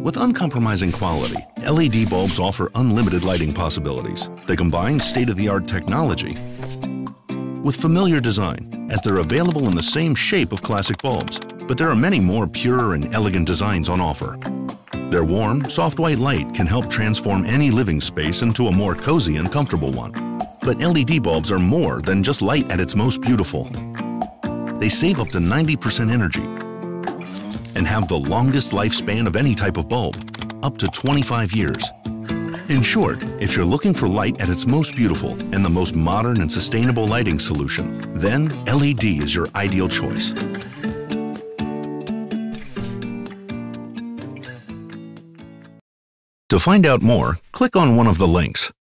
With uncompromising quality, LED bulbs offer unlimited lighting possibilities. They combine state-of-the-art technology with familiar design, as they're available in the same shape of classic bulbs. But there are many more pure and elegant designs on offer. Their warm, soft white light can help transform any living space into a more cozy and comfortable one. But LED bulbs are more than just light at its most beautiful. They save up to 90% energy and have the longest lifespan of any type of bulb, up to 25 years. In short, if you're looking for light at its most beautiful and the most modern and sustainable lighting solution, then LED is your ideal choice. To find out more, click on one of the links.